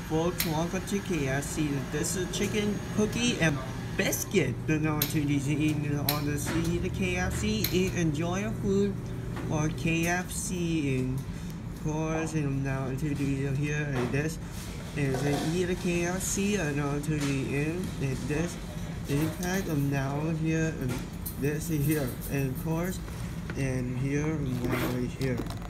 folks, welcome to KFC. This is chicken, cookie, and biscuit. You know, to eating on the see the KFC, eat, enjoy your food, or KFC, and of course, and now to the here and this is eat the KFC, and now to the end, and this impact of now here, and this is here, and of course, and here, and now is here.